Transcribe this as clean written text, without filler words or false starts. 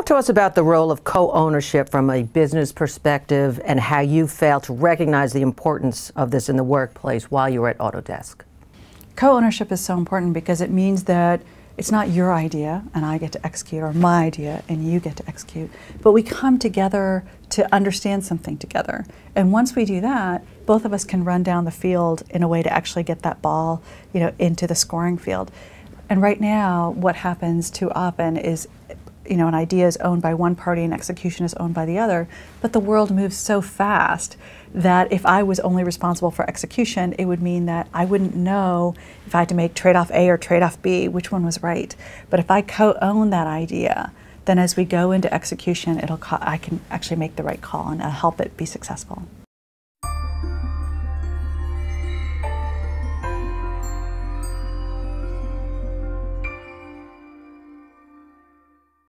Talk to us about the role of co-ownership from a business perspective and how you failed to recognize the importance of this in the workplace while you were at Autodesk. Co-ownership is so important because it means that it's not your idea and I get to execute, or my idea and you get to execute, but we come together to understand something together. And once we do that, both of us can run down the field in a way to actually get that ball, into the scoring field. And right now, what happens too often is, an idea is owned by one party and execution is owned by the other, but the world moves so fast that if I was only responsible for execution, it would mean that I wouldn't know if I had to make trade-off A or trade-off B, which one was right. But if I co-own that idea, then as we go into execution, I can actually make the right call and help it be successful.